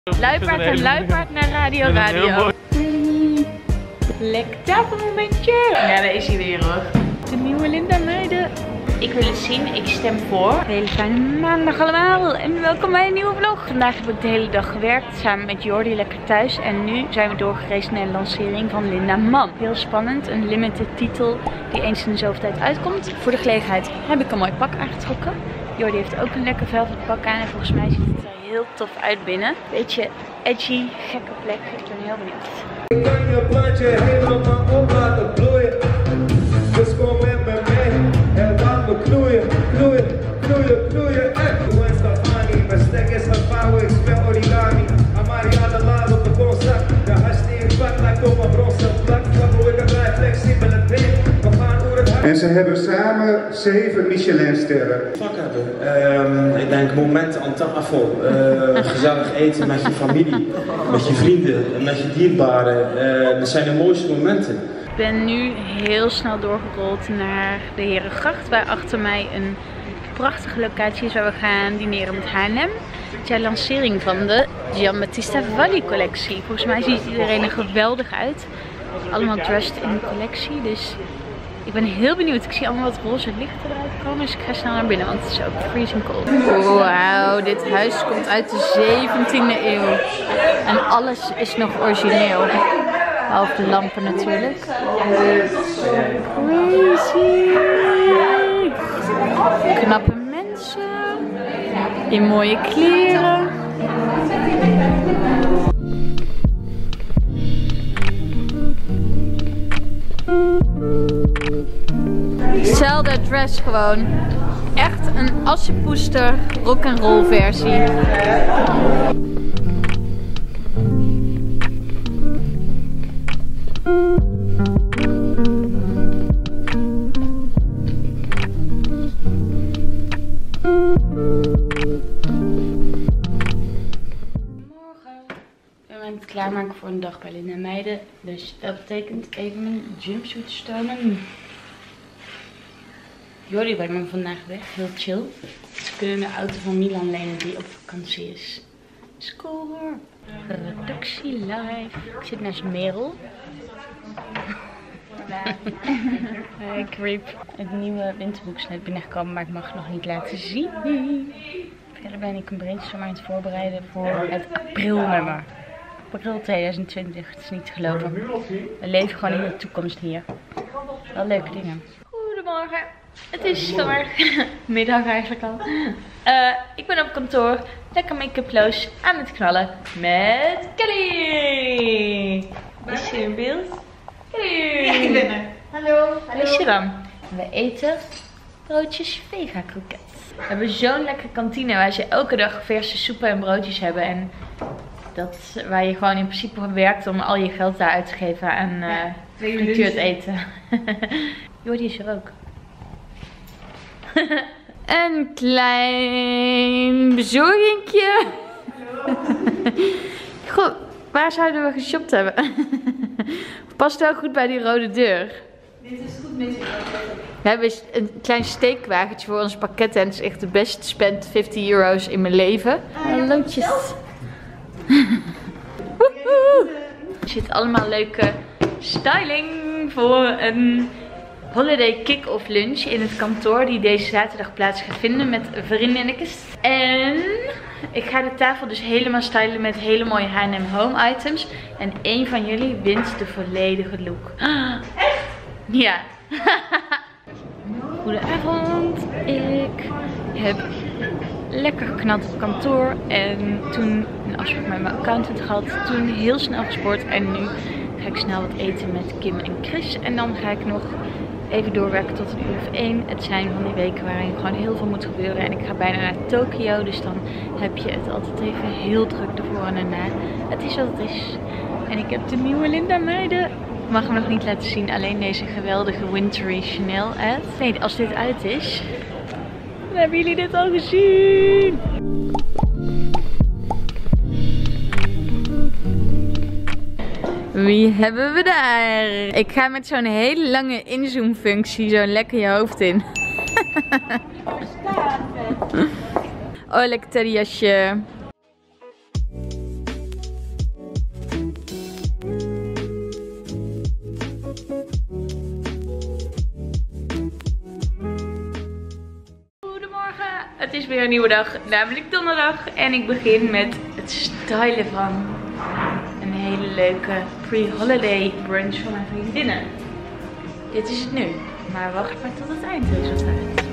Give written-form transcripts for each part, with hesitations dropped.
Luipaard en luipaard naar Radio. Lekker tafelmomentje. Ja, daar is hij weer hoor. De nieuwe Linda meiden. Ik wil het zien, ik stem voor. Een hele fijne maandag allemaal en welkom bij een nieuwe vlog. Vandaag heb ik de hele dag gewerkt samen met Jordi lekker thuis. En nu zijn we doorgereisd naar de lancering van Linda Man. Heel spannend, een limited titel die eens in de zoveel tijd uitkomt. Voor de gelegenheid heb ik een mooi pak aangetrokken. Jordi heeft ook een lekker velvet pak aan en volgens mij ziet het er heel tof uit binnen. Beetje edgy, gekke plek. Ik ben heel benieuwd. Ik kan je plantje helemaal op laten bloeien. Dus kom met me mee en laat me knoeien, knoeien, knoeien, knoeien. Hoe is dat Annie? Mijn stek is gevouwen, ik speel origami. Amariana laat op de bronzak. De hash die ik pak lijkt op een bronzen vlak. Vlak hoe ik het blijf flexibele been. We gaan hoe het hart. En ze hebben samen 7 Michelinsterren. Vlak hebben. Ik denk momenten aan tafel. Gezellig eten met je familie, met je vrienden, met je dierbaren. Dat zijn de mooiste momenten. Ik ben nu heel snel doorgerold naar de Herengracht, waar achter mij een prachtige locatie is waar we gaan dineren met H&M. Het is de lancering van de Giambattista Valli collectie. Volgens mij ziet iedereen er geweldig uit. Allemaal dressed in de collectie, dus ik ben heel benieuwd. Ik zie allemaal wat roze lichten eruit komen, dus ik ga snel naar binnen, want het is ook freezing cold. Wauw, dit huis komt uit de 17e eeuw en alles is nog origineel. Behalve de lampen natuurlijk. Crazy! Knappe mensen. In mooie kleren. Hetzelfde dress gewoon. Echt een assenpoester rock'n'roll versie. Klaarmaken voor een dag bij Linda Meiden. Dus dat betekent even mijn jumpsuit stomen. Jordi brengt me vandaag weg, heel chill. Dus we kunnen de auto van Milan lenen die op vakantie is. Score! Redactie live. Ik zit naast Merel. Hey, creep. Het nieuwe winterboek is net binnengekomen, maar ik mag het nog niet laten zien. Verder ben ik een brainstorm aan het voorbereiden voor het aprilnummer. April 2020, het is niet te geloven. We leven gewoon in de toekomst hier. Wel leuke dingen. Goedemorgen, het is middag eigenlijk al. Ik ben op kantoor, lekker make-uploos aan het knallen met Kelly. Is je in beeld? Kelly! Ja, ik ben er. Hallo. Is je dan? We eten broodjes vega kroket. We hebben zo'n lekkere kantine waar ze elke dag verse soepen en broodjes hebben. En dat waar je gewoon in principe werkt om al je geld daar uit te geven aan frituurd eten. Jordi is er ook. Een klein bezorgingje. Goh, waar zouden we geshopt hebben? Past wel goed bij die rode deur. Dit is goed met je. We hebben een klein steekwagentje voor ons pakketten en het is echt de best spend 50 euro's in mijn leven. Hallootjes. Er zit allemaal leuke styling voor een holiday kick-off lunch in het kantoor die deze zaterdag plaats gaat vinden met vriendinnetjes. En ik ga de tafel dus helemaal stylen met hele mooie H&M home items. En één van jullie wint de volledige look. Echt? Ja. Goedenavond. Ik heb lekker geknald op kantoor en toen een afspraak met mijn accountant gehad. Toen heel snel gesport en nu ga ik snel wat eten met Kim en Chris. En dan ga ik nog even doorwerken tot 1:00. Het zijn van die weken waarin gewoon heel veel moet gebeuren. En ik ga bijna naar Tokio, dus dan heb je het altijd even heel druk ervoor en daarna. Het is wat het is. En ik heb de nieuwe Linda Meiden. Ik mag hem nog niet laten zien, alleen deze geweldige wintry Chanel ad. Nee, als dit uit is, dan hebben jullie dit al gezien. Wie hebben we daar? Ik ga met zo'n hele lange inzoom functie zo lekker je hoofd in. Oh, lekker teddyjasje. weer een nieuwe dag, namelijk donderdag. En ik begin met het stylen van een hele leuke pre-holiday brunch voor mijn vriendinnen. Dit is het nu, maar wacht maar tot het eindresultaat.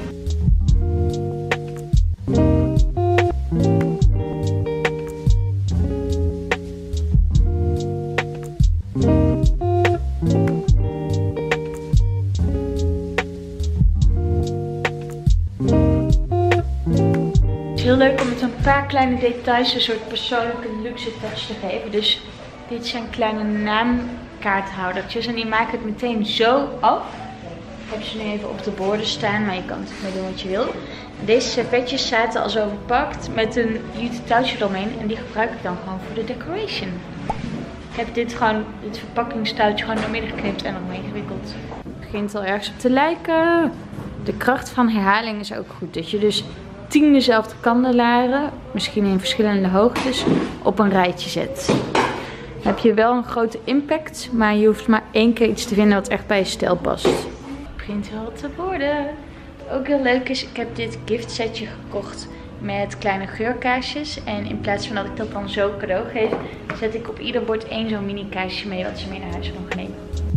Heel leuk om met een paar kleine details een soort persoonlijke luxe touch te geven. Dus dit zijn kleine naamkaarthoudertjes en die maken het meteen zo af. Ik heb ze nu even op de borden staan, maar je kan het mee doen wat je wil. Deze servetjes zaten al zo verpakt met een jute touwtje eromheen en die gebruik ik dan gewoon voor de decoration. Ik heb dit verpakkingstouwtje gewoon doormidden geknipt en nog meegewikkeld. Het begint al ergens op te lijken. De kracht van herhaling is ook goed. Dat je dus 10 dezelfde kandelaren, misschien in verschillende hoogtes, op een rijtje zet. Dan heb je wel een grote impact, maar je hoeft maar 1 keer iets te vinden wat echt bij je stijl past. Het begint wel te worden. Wat ook heel leuk is, ik heb dit gift setje gekocht met kleine geurkaasjes. En in plaats van dat ik dat dan zo cadeau geef, zet ik op ieder bord 1 zo'n mini kaasje mee wat ze mee naar huis mogen nemen.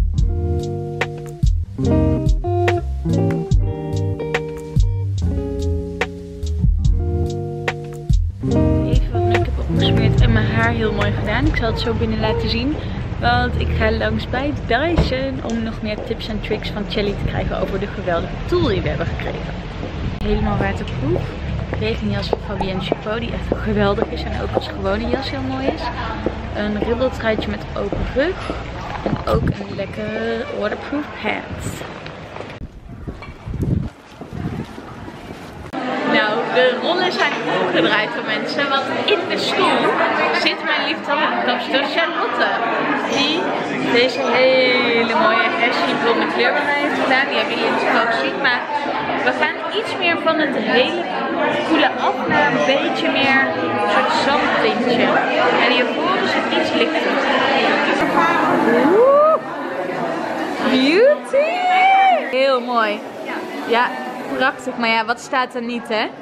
En mijn haar heel mooi gedaan. Ik zal het zo binnen laten zien. Want ik ga langs bij Dyson om nog meer tips en tricks van Chelly te krijgen over de geweldige tool die we hebben gekregen. Helemaal waterproof. Regenjas van Fabienne Chapot die echt geweldig is en ook als gewone jas heel mooi is. Een ribbeltruitje met open rug. En ook een lekkere waterproof pants. Nou, de rollen zijn omgedraaid voor mensen, want in de stoel zit mijn lieftallige Charlotte. Die deze hele mooie ashy blonde kleur bij mij heeft gedaan. Die hebben jullie natuurlijk ook gezien, maar we gaan iets meer van het hele koele af naar een beetje meer een soort zandtintje. En hiervoor is het iets lichter. Oeh, beauty! Heel mooi. Ja. Prachtig, maar ja, wat staat er niet, hè?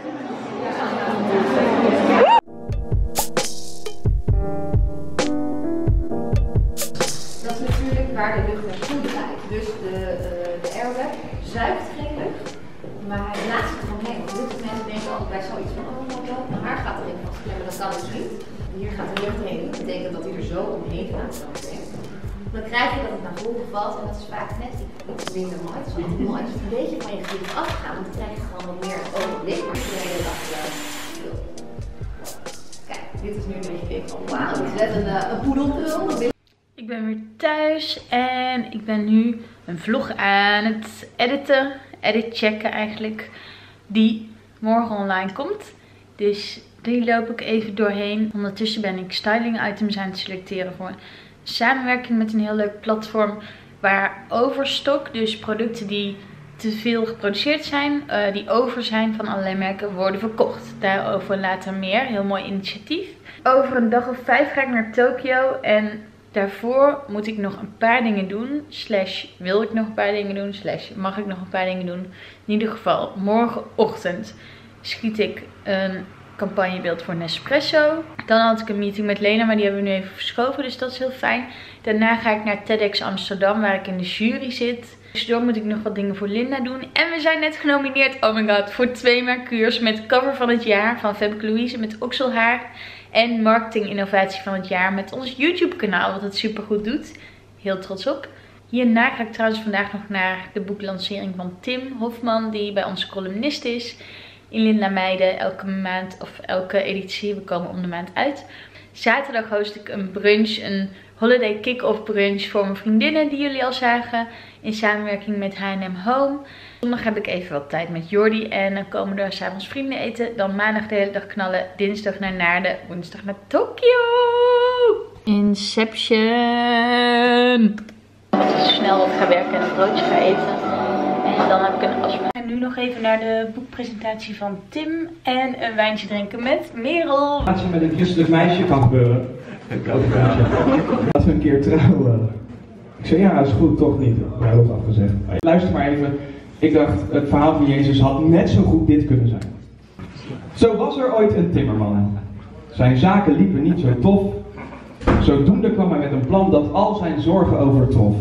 Dat is natuurlijk waar de lucht naartoe draait. Dus de airweg zuigt geen lucht, maar hij blaast er omheen. Heel veel mensen denken altijd bij zoiets van, oh, mijn haar gaat erin vastklemmen. Dat kan dus niet. Hier gaat de lucht heen. Dat betekent dat hij er zo omheen gaat. Dan krijg je dat het naar voren valt en dat is vaak net iets minder mooi. Het is altijd mooi als het een beetje van je gezicht afgaan, want dan krijg je gewoon wat meer ogenblik. Maar de hele dag kijk, dit is nu een beetje van wauw, dit is net een poedelpul. Ik ben weer thuis en ik ben nu een vlog aan het checken eigenlijk, die morgen online komt. Dus die loop ik even doorheen. Ondertussen ben ik styling items aan het selecteren voor samenwerking met een heel leuk platform waar overstok, dus producten die te veel geproduceerd zijn, die over zijn van allerlei merken, worden verkocht. Daarover later meer. Heel mooi initiatief. Over een dag of 5 ga ik naar Tokio en daarvoor moet ik nog een paar dingen doen. Slash wil ik nog een paar dingen doen. Slash mag ik nog een paar dingen doen. In ieder geval, morgenochtend schiet ik een campagnebeeld voor Nespresso. Dan had ik een meeting met Lena, maar die hebben we nu even verschoven, dus dat is heel fijn. Daarna ga ik naar TEDx Amsterdam, waar ik in de jury zit. Tussendoor moet ik nog wat dingen voor Linda doen. En we zijn net genomineerd, oh my god, voor 2 Mercures met cover van het jaar van Femke Louise met okselhaar. En marketing innovatie van het jaar met ons YouTube kanaal, wat het super goed doet. Heel trots op. Hierna ga ik trouwens vandaag nog naar de boeklancering van Tim Hofman, die bij ons columnist is. In Linda Meijden, elke maand of elke editie, we komen om de maand uit. Zaterdag host ik een brunch, een holiday kick-off brunch voor mijn vriendinnen die jullie al zagen. In samenwerking met H&M Home. Zondag heb ik even wat tijd met Jordi en dan komen er 's avonds vrienden eten. Dan maandag de hele dag knallen, dinsdag naar Naarden, woensdag naar Tokio. Inception. Als ik snel op ga werken en een broodje ga eten. En dan heb ik een afspraak. En nu nog even naar de boekpresentatie van Tim en een wijntje drinken met Merel. Als je met een christelijk meisje kan gebeuren. Als we een keer trouwen. Ik zei ja, dat is goed, toch niet. Ja, dat is afgezegd. Luister maar even. Ik dacht, het verhaal van Jezus had net zo goed dit kunnen zijn. Zo was er ooit een timmerman. Zijn zaken liepen niet zo tof. Zodoende kwam hij met een plan dat al zijn zorgen overtrof.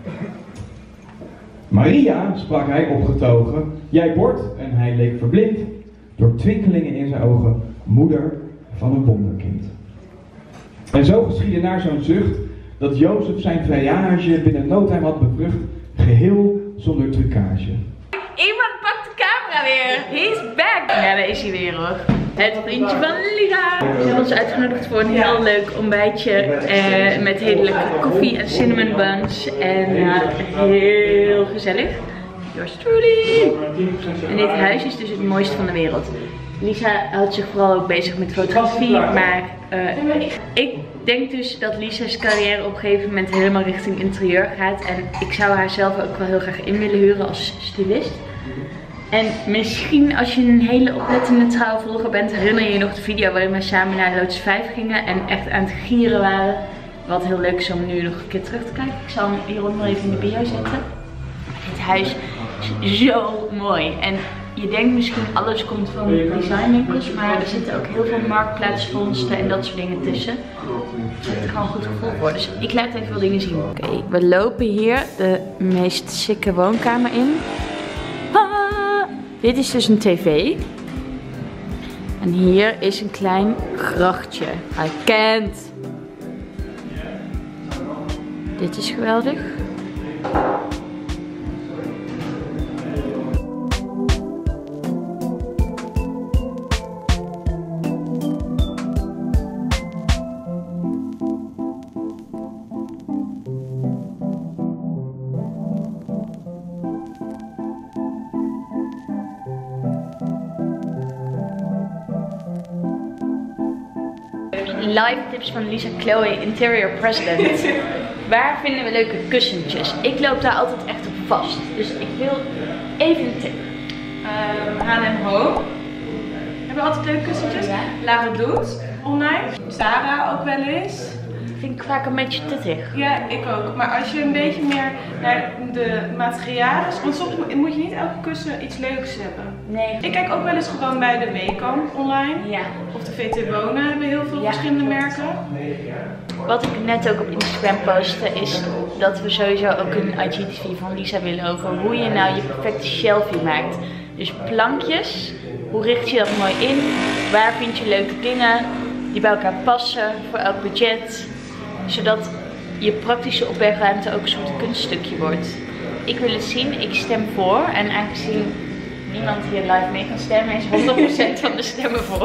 Maria, sprak hij opgetogen, jij wordt, en hij leek verblind, door twinkelingen in zijn ogen, moeder van een wonderkind. En zo geschiedde naar zo'n zucht, dat Jozef zijn vrijage binnen no time had bevrucht, geheel zonder trucage. Iemand pakt de camera weer. He's back. Ja, daar is hij weer hoor. Het vriendje van Lisa. Ze hebben ons uitgenodigd voor een heel leuk ontbijtje. Met hele lekkere koffie en cinnamon buns. En heel gezellig. Yours truly. En dit huis is dus het mooiste van de wereld. Lisa houdt zich vooral ook bezig met fotografie. Maar ik denk dus dat Lisa's carrière op een gegeven moment helemaal richting interieur gaat. En ik zou haar zelf ook wel heel graag in willen huren als stylist. En misschien als je een hele oplettende trouwvolger bent, herinner je je nog de video waarin we samen naar Lotus 5 gingen en echt aan het gieren waren. Wat heel leuk is om nu nog een keer terug te kijken. Ik zal hem hieronder even in de bio zetten. Het huis is zo mooi. En je denkt misschien alles komt van designwinkels, maar er zitten ook heel veel marktplaatsvondsten en dat soort dingen tussen. Het heeft er gewoon een goed gevoel voor. Dus ik laat even wat dingen zien. Oké, we lopen hier de meest sikke woonkamer in. Dit is dus een tv. En hier is een klein grachtje. I can't. Dit is geweldig. Live tips van Lisa Chloe, Interior President. Waar vinden we leuke kussentjes? Ik loop daar altijd echt op vast. Dus ik wil even een tip. H&M Home. Hebben we altijd leuke kussentjes. Ja. La Redoute, online. Zara ook wel eens. Vind ik vaak een beetje pittig. Ja, ik ook. Maar als je een beetje meer naar de materialen, want soms moet je niet elke kussen iets leuks hebben. Nee. Ik kijk ook wel eens gewoon bij de Weekamp online. Ja. Of de VT Wonen hebben heel veel verschillende merken. Wat ik net ook op Instagram postte is dat we sowieso ook een IGTV van Lisa willen over hoe je nou je perfecte shelfie maakt. Dus plankjes, hoe richt je dat mooi in? Waar vind je leuke dingen die bij elkaar passen voor elk budget? Zodat je praktische opbergruimte ook een soort kunststukje wordt. Ik wil het zien, ik stem voor. En aangezien niemand hier live mee kan stemmen, is 100% van de stemmen voor.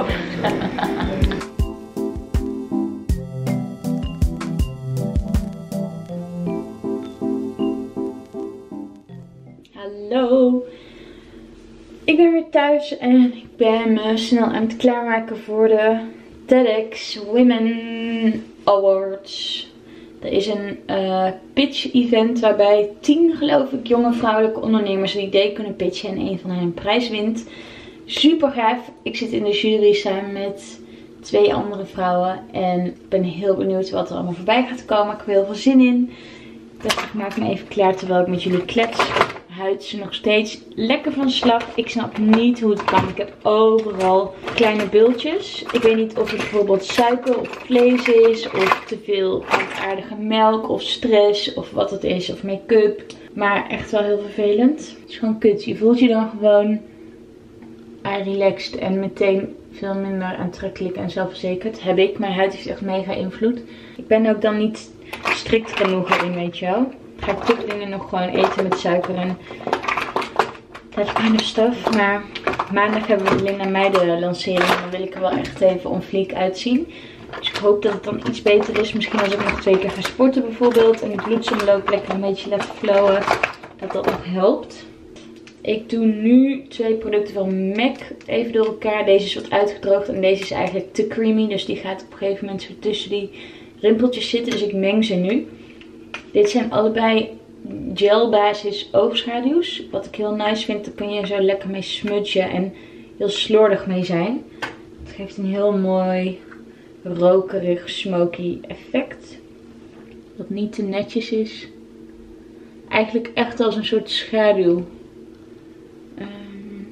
Hallo. Ik ben weer thuis en ik ben me snel aan het klaarmaken voor de TEDx Women Awards. Er is een pitch event waarbij 10 geloof ik jonge vrouwelijke ondernemers een idee kunnen pitchen en een van hen een prijs wint. Super gaaf. Ik zit in de jury samen met 2 andere vrouwen en ik ben heel benieuwd wat er allemaal voorbij gaat komen. Ik heb er heel veel zin in. Dus ik maak me even klaar terwijl ik met jullie klets. Mijn huid is nog steeds lekker van slag. Ik snap niet hoe het kan. Ik heb overal kleine bultjes. Ik weet niet of het bijvoorbeeld suiker of vlees is. Of te veel plantaardige melk. Of stress. Of wat het is. Of make-up. Maar echt wel heel vervelend. Het is gewoon kut. Je voelt je dan gewoon relaxed. En meteen veel minder aantrekkelijk en zelfverzekerd. Heb ik. Mijn huid heeft echt mega invloed. Ik ben ook dan niet strikt genoeg erin, weet je wel. Ga ik toch dingen nog gewoon eten met suiker en that kind of stuff. Maar maandag hebben we de Linda Meijden lancering. En dan wil ik er wel echt even on fleek uitzien. Dus ik hoop dat het dan iets beter is. Misschien als ik nog 2 keer ga sporten bijvoorbeeld. En de bloedsomloop lekker een beetje laat flowen. Dat dat nog helpt. Ik doe nu 2 producten van MAC even door elkaar. Deze is wat uitgedroogd en deze is eigenlijk te creamy. Dus die gaat op een gegeven moment zo tussen die rimpeltjes zitten. Dus ik meng ze nu. Dit zijn allebei gelbasis oogschaduws. Wat ik heel nice vind, daar kun je zo lekker mee smudgen en heel slordig mee zijn. Het geeft een heel mooi rokerig, smoky effect. Wat niet te netjes is. Eigenlijk echt als een soort schaduw.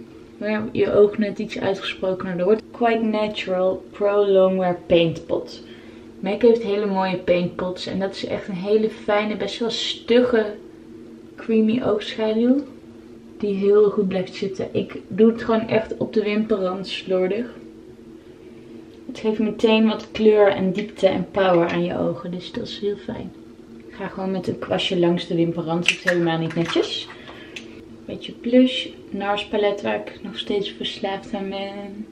waar je oog net iets uitgesprokener wordt. Quite Natural Pro Longwear Paint Pot. MAC heeft hele mooie paintpots en dat is echt een hele fijne, best wel stugge, creamy oogschaduw. Die heel goed blijft zitten. Ik doe het gewoon echt op de wimperrand slordig. Het geeft meteen wat kleur en diepte en power aan je ogen, dus dat is heel fijn. Ik ga gewoon met een kwastje langs de wimperrand, dat is helemaal niet netjes. Beetje blush, NARS palet waar ik nog steeds verslaafd aan ben.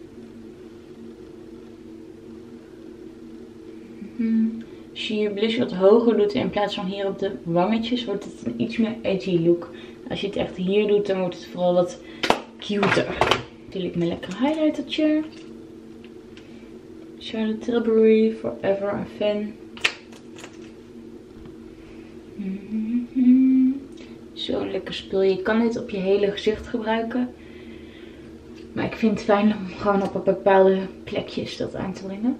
Als je je blush wat hoger doet in plaats van hier op de wangetjes, wordt het een iets meer edgy look. Als je het echt hier doet, dan wordt het vooral wat cuter. Natuurlijk mijn lekkere highlightertje. Charlotte Tilbury, Forever a Fan. Zo'n lekker spul. Je kan dit op je hele gezicht gebruiken. Maar ik vind het fijn om gewoon op bepaalde plekjes dat aan te brengen.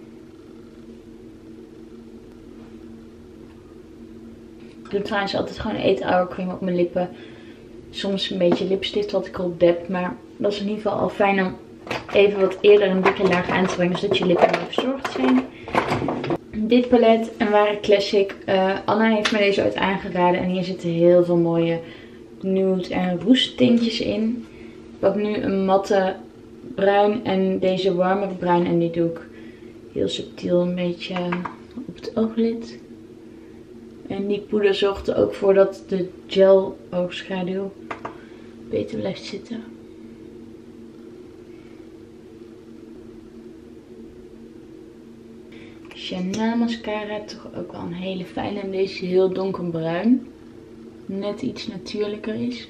Ik doe trouwens altijd gewoon 8 Hour Cream op mijn lippen. Soms een beetje lipstift wat ik erop deb. Maar dat is in ieder geval al fijn om even wat eerder een dikke laag aan te brengen. Zodat je lippen meer verzorgd zijn. Dit palet, een ware classic. Anna heeft me deze ooit aangeraden. En hier zitten heel veel mooie nude en roest tintjes in. Ik pak nu een matte bruin en deze warme bruin. En die doe ik heel subtiel een beetje op het ooglid. En die poeder zorgt er ook voor dat de gel oogschaduw beter blijft zitten. Chanel mascara, toch ook wel een hele fijne. En deze is heel donkerbruin. Net iets natuurlijker is.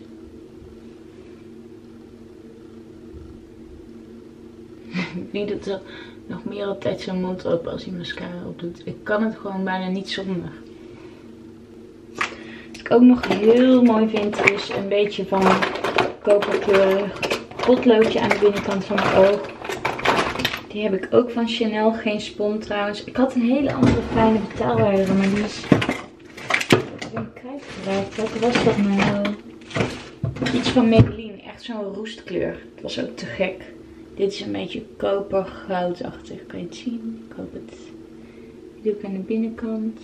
Wie doet er nog meer altijd zijn mond open als hij mascara opdoet? Ik kan het gewoon bijna niet zonder. Wat ik ook nog heel mooi vind is een beetje van koperkleurig potloodje aan de binnenkant van mijn oog. Die heb ik ook van Chanel, geen spon trouwens. Ik had een hele andere fijne betaalwaarde, maar die is kwijtgeraakt. Welke was dat nou? Iets van Maybelline, echt zo'n roestkleur. Het was ook te gek. Dit is een beetje kopergoudachtig, kan je het zien? Ik hoop het. Die doe ik aan de binnenkant.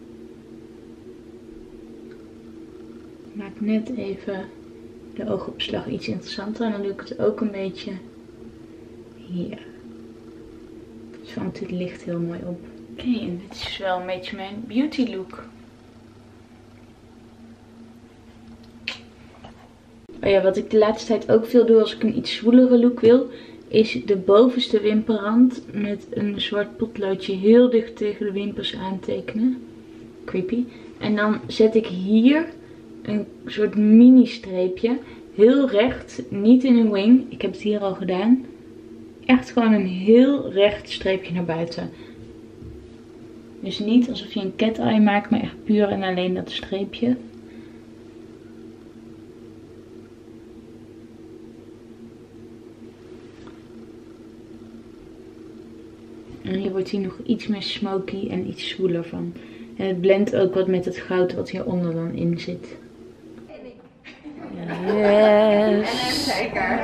Maak net even de oogopslag iets interessanter. En dan doe ik het ook een beetje hier. Het vangt het licht heel mooi op. Oké, en dit is wel een beetje mijn beauty look. Oh ja, wat ik de laatste tijd ook veel doe als ik een iets zwoelere look wil, is de bovenste wimperrand met een zwart potloodje heel dicht tegen de wimpers aantekenen. Creepy. En dan zet ik hier een soort mini streepje. Heel recht, niet in een wing. Ik heb het hier al gedaan. Echt gewoon een heel recht streepje naar buiten. Dus niet alsof je een cat eye maakt, maar echt puur en alleen dat streepje. En hier wordt hij nog iets meer smoky en iets zwoeler van. En het blendt ook wat met het goud wat hieronder dan in zit. Yes! Zeker.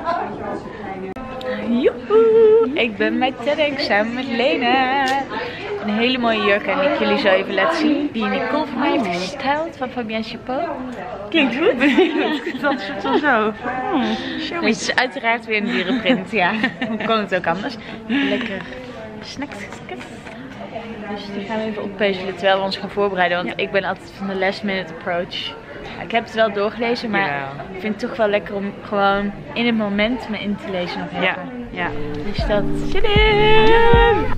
Joehoe! Ik ben bij TEDx samen met Lena. Een hele mooie jurk en ik jullie zo even laten zien. Die Nicole van mij heeft gestyled van Fabienne Chapeau. Klinkt goed. Dat is wel zo. Het is uiteraard weer een dierenprint, ja. Hoe kan het ook anders? Lekker snacks. Dus die gaan we even oppeuzelen terwijl we ons gaan voorbereiden. Want ik ben altijd van de last minute approach. Ik heb het wel doorgelezen, maar ik vind het toch wel lekker om gewoon in het moment me in te lezen nog even. Ja. Dus dat zit in.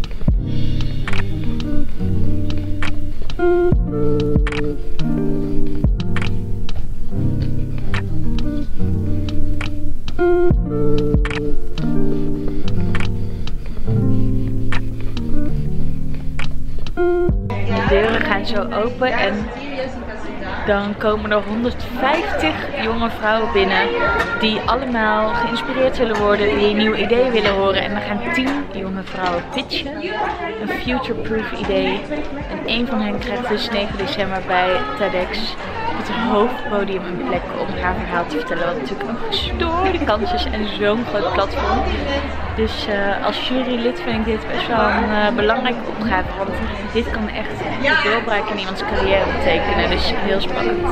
De deuren gaan zo open en dan komen er 150 jonge vrouwen binnen die allemaal geïnspireerd willen worden, die nieuwe ideeën willen horen. En dan gaan 10 jonge vrouwen pitchen, een future-proof idee. En één van hen krijgt dus 9 december bij TEDx het hoofdpodium een plek om haar verhaal te vertellen. Wat natuurlijk een gestoorde kans is en zo'n groot platform. Dus als jurylid vind ik dit best wel een belangrijke opgave. Want dit kan echt een doorbraak in iemands carrière betekenen. Dus heel spannend.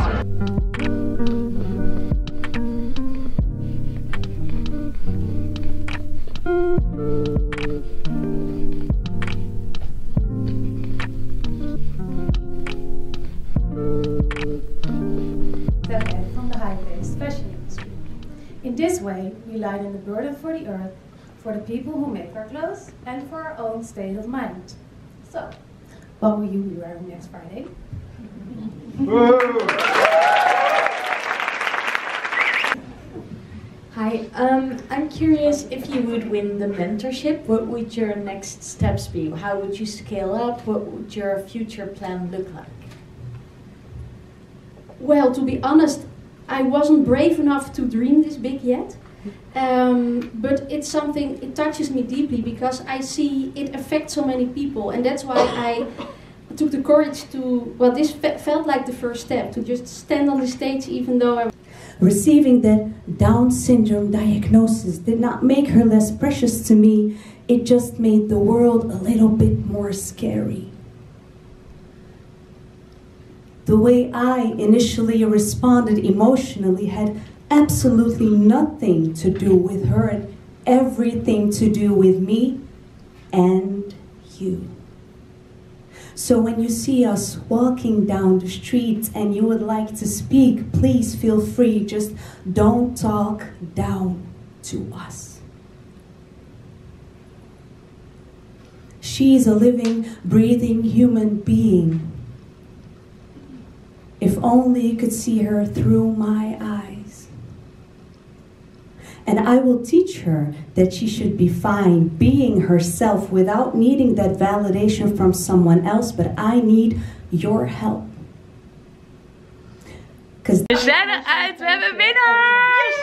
From the high-paced fashion industry. In this way, we lighten the burden for the earth, for the people who make our clothes, and for our own state of mind. So, what will you be wearing next Friday? Hi, I'm curious if you would win the mentorship, what would your next steps be? How would you scale up? What would your future plan look like? Well, to be honest, I wasn't brave enough to dream this big yet. But it's something, it touches me deeply because I see it affects so many people, and that's why I took the courage to, well, this felt like the first step, to just stand on the stage even though I... Receiving the Down syndrome diagnosis did not make her less precious to me, it just made the world a little bit more scary. The way I initially responded emotionally had absolutely nothing to do with her and everything to do with me and you. So when you see us walking down the street and you would like to speak, please feel free, just don't talk down to us. She's a living, breathing human being. If only you could see her through my eyes. And I will teach her that she should be fine being herself without needing that validation from someone else, but I need your help. We zijn eruit, we hebben winnaars!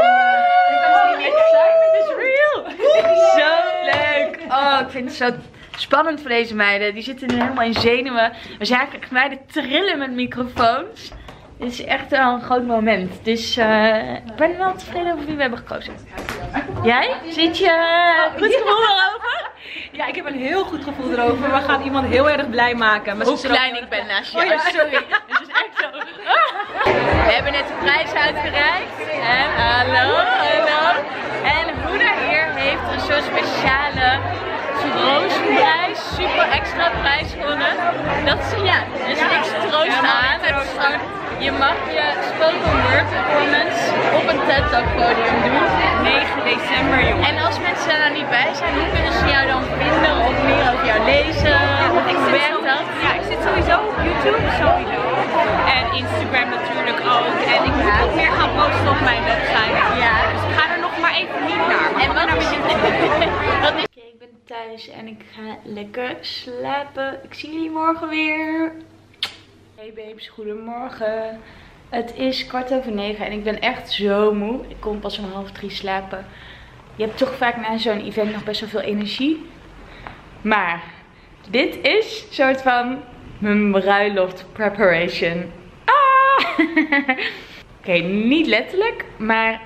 Het is real! Zo leuk! Oh, ik vind het zo spannend voor deze meiden. Die zitten nu helemaal in zenuwen. We zagen echt meiden trillen met microfoons. Dit is echt wel een groot moment. Dus ik ben wel tevreden over wie we hebben gekozen. Jij? Zit je goed gevoel erover? Ja, ik heb een heel goed gevoel erover. We gaan iemand heel erg blij maken. Maar hoe klein ik ben naast jou. Oh, ja. Sorry. Het is echt zo. We hebben net de prijs uitgereikt. En hallo, hallo. En moeder hier heeft een soort speciale troostprijs, super extra prijs gewonnen. Dat is, ja, dus niks troost aan. Het is gewoon, je mag je spoken word performance op een TED-talk podium doen. 9 december, jongen. En als mensen er nou niet bij zijn, hoe kunnen ze jou dan vinden of meer over jou lezen? Hoe werkt dat? Ja, ik zit sowieso op YouTube, sowieso. En Instagram natuurlijk ook. En ik moet ook meer gaan posten op mijn website. Ja. Dus ik ga er nog maar even niet naar. En wat is het? Ik ben thuis en ik ga lekker slapen. Ik zie jullie morgen weer. Hey babes, goedemorgen. Het is 9:15 en ik ben echt zo moe. Ik kom pas om 2:30 slapen. Je hebt toch vaak na zo'n event nog best wel veel energie. Maar dit is een soort van mijn bruiloft preparation. Ah! Oké, niet letterlijk, maar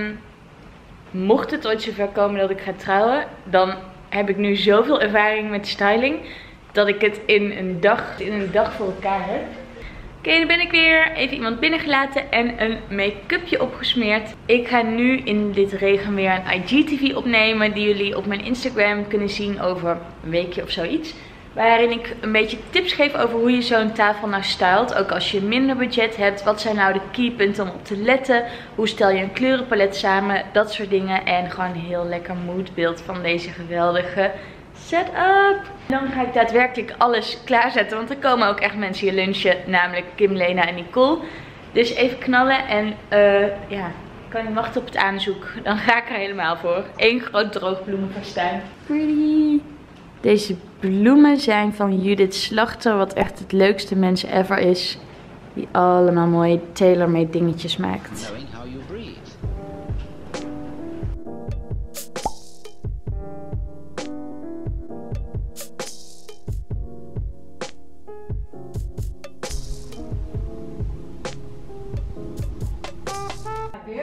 mocht het ooit zover komen dat ik ga trouwen, dan heb ik nu zoveel ervaring met styling dat ik het in een dag voor elkaar heb. Oké, dan ben ik weer. Even iemand binnengelaten en een make-upje opgesmeerd. Ik ga nu in dit regenweer een IGTV opnemen die jullie op mijn Instagram kunnen zien over een weekje of zoiets. Waarin ik een beetje tips geef over hoe je zo'n tafel nou stylt. Ook als je minder budget hebt. Wat zijn nou de keypunten om op te letten? Hoe stel je een kleurenpalet samen? Dat soort dingen. En gewoon een heel lekker moodbeeld van deze geweldige setup. Dan ga ik daadwerkelijk alles klaarzetten. Want er komen ook echt mensen hier lunchen. Namelijk Kim, Lena en Nicole. Dus even knallen. En ja, ik kan niet wachten op het aanzoek. Dan ga ik er helemaal voor. Eén groot droogbloemenfestijn. Pretty. Deze bloemen zijn van Judith Slachter, wat echt het leukste mens ever is. Die allemaal mooie tailor-made dingetjes maakt.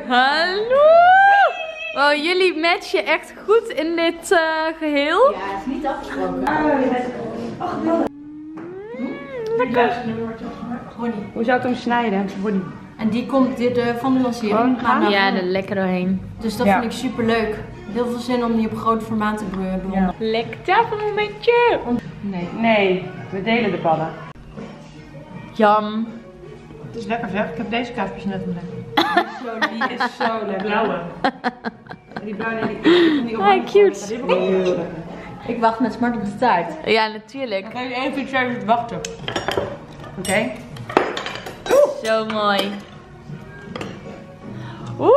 Hallo! Wow, jullie matchen echt goed in dit geheel. Ja, het is niet afgesproken. Lekker. Hoe zou ik hem snijden? En die komt van de lancering. Ja, er lekker doorheen. Dus dat vind ik super leuk. Heel veel zin om die op groot formaat te bewonderen. Lekker tafelmomentje. Nee, we delen de padden. Jam. Het is lekker zeg. Ik heb deze kaasjes net ontdekt. Die is zo lekker. Blauwe. Die blauwe, die cute. Ik wacht met smart op de taart. Ja, natuurlijk. Dan ga je even wachten. Oké. Zo mooi. Oeh!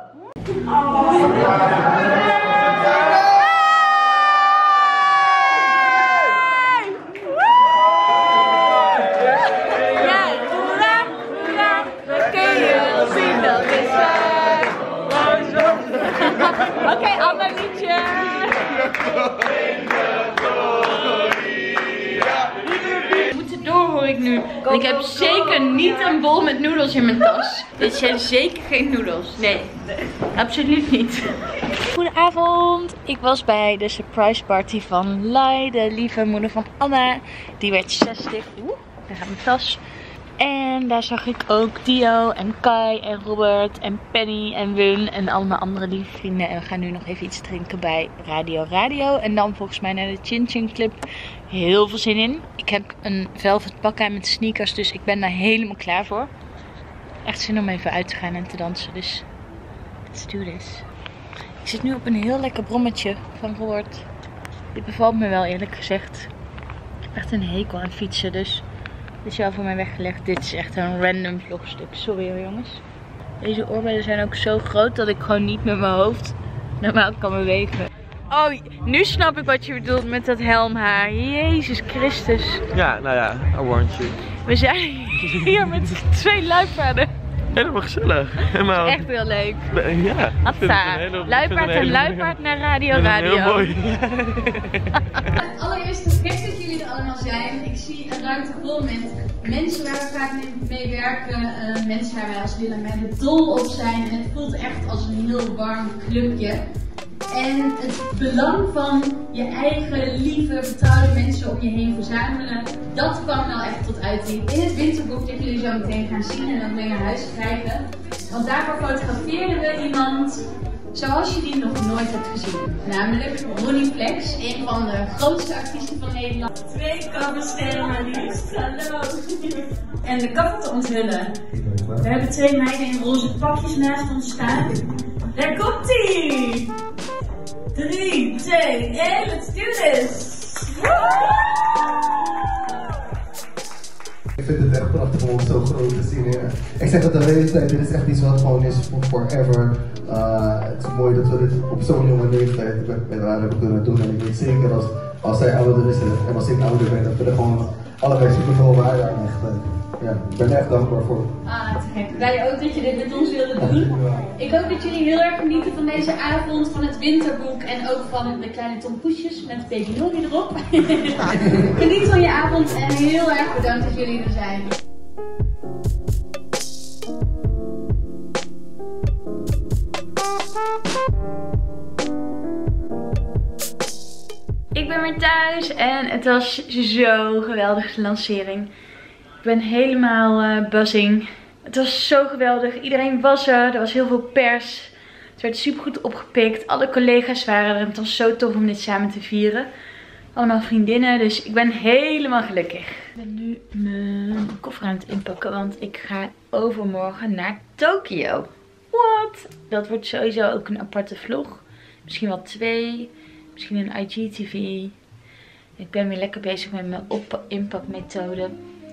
Oké, ander liedje. We moeten door, hoor ik nu. Ik heb zeker niet een bol met noedels in mijn tas. Dit zijn zeker geen noedels. Nee, absoluut niet. Goedenavond. Ik was bij de surprise party van Lai, de lieve moeder van Anna. Die werd 60. Oeh, daar gaat mijn tas. En daar zag ik ook Dio en Kai en Robert en Penny en Wun en allemaal andere lieve vrienden. En we gaan nu nog even iets drinken bij Radio. En dan volgens mij naar de Chin Chin Club. Heel veel zin in. Ik heb een velvet pak aan met sneakers, dus ik ben daar helemaal klaar voor. Echt zin om even uit te gaan en te dansen, dus let's do this. Ik zit nu op een heel lekker brommetje van Robert. Dit bevalt me wel, eerlijk gezegd. Ik heb echt een hekel aan fietsen, dus... Dit is wel voor mij weggelegd. Dit is echt een random vlogstuk. Sorry hoor, jongens. Deze oorbellen zijn ook zo groot dat ik gewoon niet met mijn hoofd normaal kan bewegen. Oh, nu snap ik wat je bedoelt met dat helmhaar. Jezus Christus. Ja, nou ja, I warned you. We zijn hier met 2 luipaarden. Helemaal gezellig. Helemaal... Echt heel leuk. Ja. Hatsa. Luipaard en luipaard naar Radio. Heel mooi. Allereerst te gek dat jullie er allemaal zijn. Ik zie een ruimte vol met mensen waar we vaak mee werken. Mensen waar wij als Willem en de dol op zijn. En het voelt echt als een heel warm clubje. En het belang van je eigen lieve, vertrouwde mensen om je heen verzamelen, dat kwam wel echt tot uiting in het winterboek dat jullie zo meteen gaan zien en dan mee naar huis krijgen. Want daarvoor fotografeerden we iemand zoals je die nog nooit hebt gezien. Namelijk Ronnie Flex, een van de grootste artiesten van Nederland. 2 coversterren maar liefst. Hallo. En de kap te onthullen. We hebben 2 meiden in roze pakjes naast ons staan. Daar komt ie! 3, 2, 1, let's do this! Ik vind het echt prachtig om zo groot te zien. Ja. Ik zeg het de hele tijd, dit is echt iets wat gewoon is voor forever. Het is mooi dat we dit op zo'n jonge leeftijd met haar hebben kunnen doen. En ik weet zeker als zij ouder is en als ik ouder ben, dat we er gewoon allebei super veel waarde aan hechten. Ja, ik ben er echt dankbaar voor. Ah, te gek. Blij ook dat je dit met ons wilde doen. Ik hoop dat jullie heel erg genieten van deze avond, van het winterboek en ook van de kleine tompoesjes met Baby Lolly erop. Geniet van je avond en heel erg bedankt dat jullie er zijn. Ik ben weer thuis en het was zo geweldig, de lancering. Ik ben helemaal buzzing. Het was zo geweldig. Iedereen was er. Er was heel veel pers. Het werd super goed opgepikt. Alle collega's waren er. Het was zo tof om dit samen te vieren. Allemaal vriendinnen. Dus ik ben helemaal gelukkig. Ik ben nu mijn koffer aan het inpakken. Want ik ga overmorgen naar Tokio. What? Dat wordt sowieso ook een aparte vlog. Misschien wel 2. Misschien een IGTV. Ik ben weer lekker bezig met mijn inpakmethode.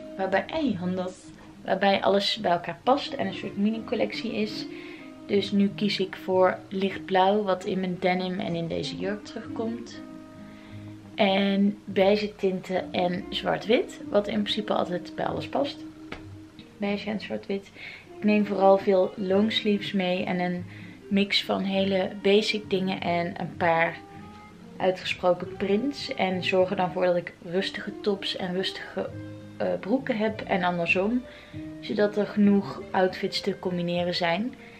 Waarbij alles bij elkaar past en een soort mini collectie is. Dus nu kies ik voor lichtblauw, wat in mijn denim en in deze jurk terugkomt. En beige tinten en zwart-wit, wat in principe altijd bij alles past. Beige en zwart-wit. Ik neem vooral veel longsleeves mee en een mix van hele basic dingen en een paar uitgesproken prints. En zorg er dan voor dat ik rustige tops en rustige broeken heb en andersom. Zodat er genoeg outfits te combineren zijn.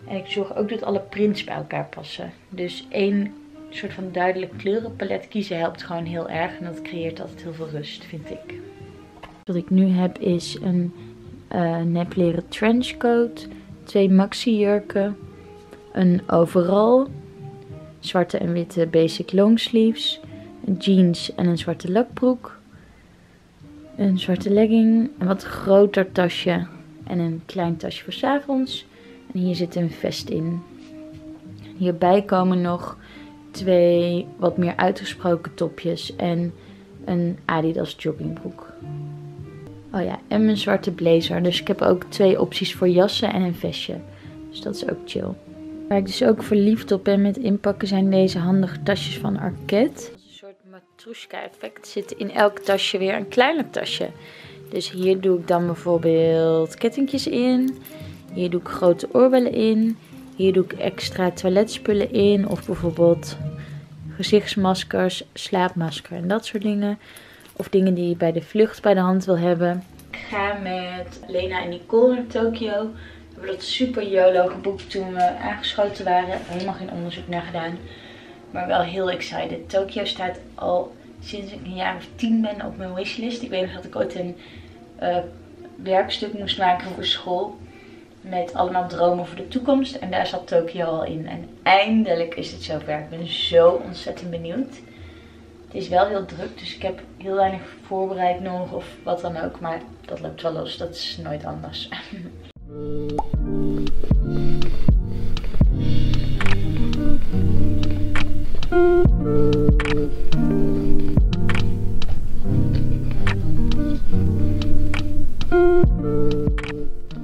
En ik zorg ook dat alle prints bij elkaar passen. Dus één soort van duidelijk kleurenpalet kiezen helpt gewoon heel erg. En dat creëert altijd heel veel rust, vind ik. Wat ik nu heb is een nepleren trenchcoat, 2 maxi jurken, een overall, zwarte en witte basic longsleeves, een jeans en een zwarte lakbroek, een zwarte legging, een wat groter tasje en een klein tasje voor 's avonds. En hier zit een vest in. Hierbij komen nog 2 wat meer uitgesproken topjes en een Adidas joggingbroek. Oh ja, en mijn zwarte blazer. Dus ik heb ook 2 opties voor jassen en een vestje. Dus dat is ook chill. Waar ik dus ook verliefd op ben met inpakken zijn deze handige tasjes van Arket. Een soort matroeska effect. Zit in elk tasje weer een kleiner tasje. Dus hier doe ik dan bijvoorbeeld kettingjes in. Hier doe ik grote oorbellen in. Hier doe ik extra toiletspullen in. Of bijvoorbeeld gezichtsmaskers, slaapmasker en dat soort dingen. Of dingen die je bij de vlucht bij de hand wil hebben. Ik ga met Lena en Nicole naar Tokio. We hebben dat super YOLO geboekt toen we aangeschoten waren. Helemaal geen onderzoek naar gedaan. Maar wel heel excited. Tokio staat al sinds ik een jaar of 10 ben op mijn wishlist. Ik weet nog dat ik ooit een werkstuk moest maken voor school. Met allemaal dromen voor de toekomst. En daar zat Tokio al in. En eindelijk is het zover. Ik ben zo ontzettend benieuwd. Het is wel heel druk, dus ik heb heel weinig voorbereid nog of wat dan ook. Maar dat loopt wel los, dat is nooit anders.